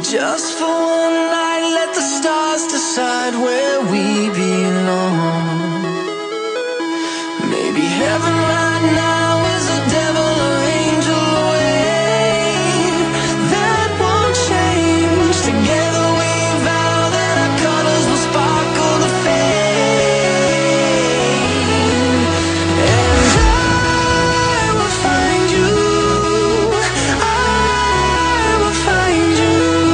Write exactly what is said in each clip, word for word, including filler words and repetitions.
Just for one night, let the stars decide where we belong. Maybe heaven right now is a devil or angel away. That won't change. Together we vow that our colors will sparkle the flame. And I will find you. I will find you.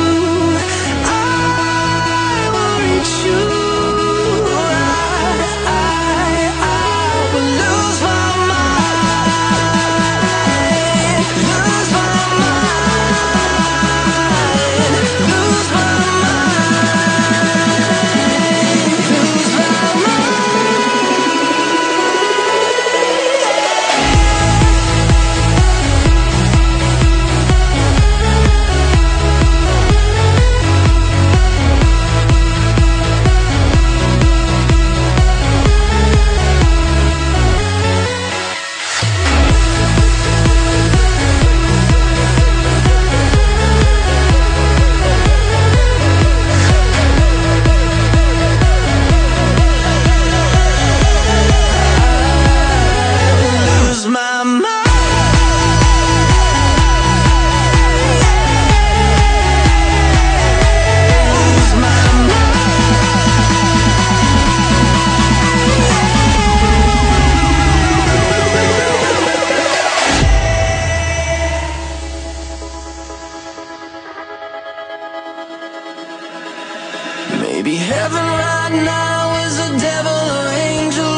Maybe heaven right now is a devil or angel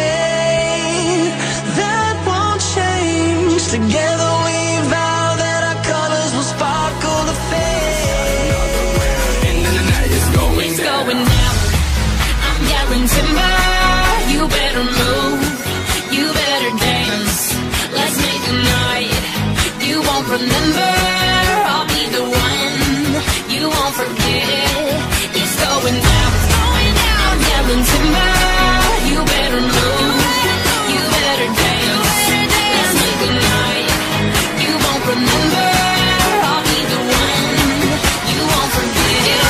away. That won't change. Together we vow that our colors will sparkle the fame. And then the night is going It's down. going down. I'm yelling timber. You better move. You better dance. Let's make a night you won't remember. I'll be the one you won't forget. It's going down. It's going down. I'm yelling timber. You better move. You better dance. Let's make a night you won't remember. I'll be the one you won't forget.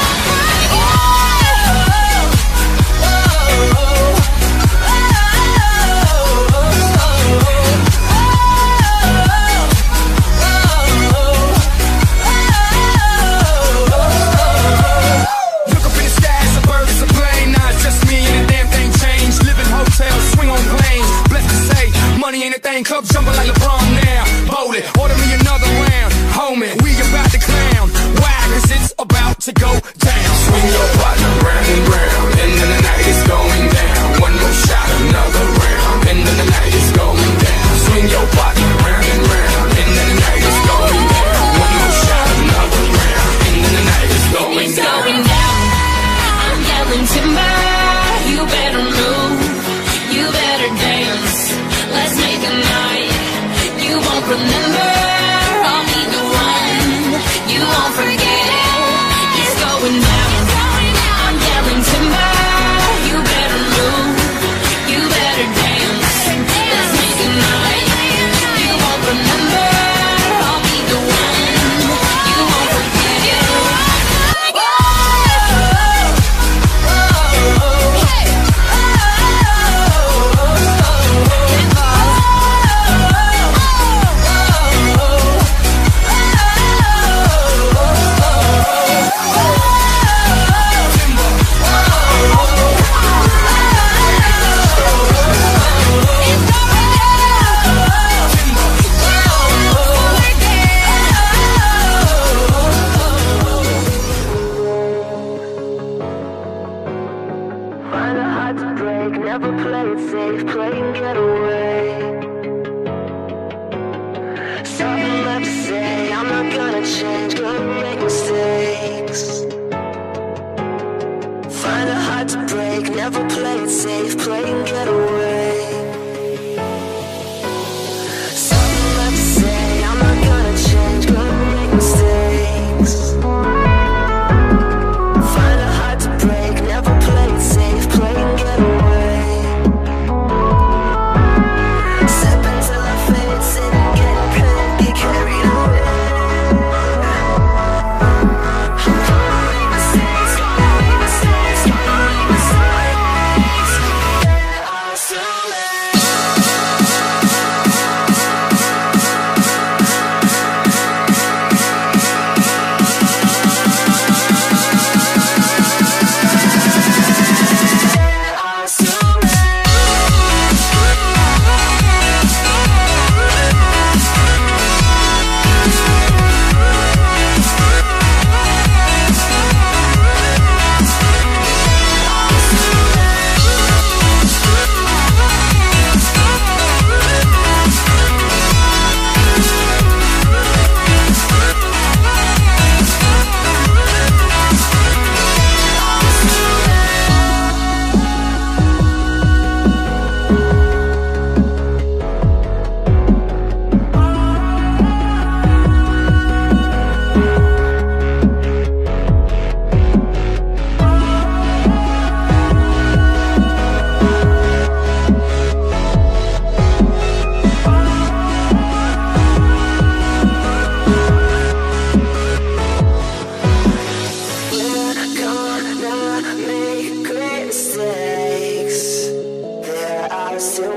Club jumping like LeBron now. Bowl it, order me another round. Homie, we about to clown. Why? Cause it's about to go down. Swing your partner round and round, and then the night is going down. One more shot, another round, and then the night is going down. Swing your partner round and round, and then the night is going down. One more shot, another round, and then the night is going it's down. Going down. I'm yelling timber. You better move. You better dance. Let's make a night you won't remember. I'll be the one you won't forget. It's going down. I'm yelling timber. You better move. You better dance. Let's make a night you won't remember. I'll be the one you won't forget. Find a heart to break, never play it safe, play and get away. Something left to say, I'm not gonna change, gonna make mistakes. Find a heart to break, never play it safe, play and get away. Something left to say, I'm not gonna change, gonna make mistakes. Find a heart to break, never play it safe, play and get away. Step until I fade, sit and get paid, get carried away. still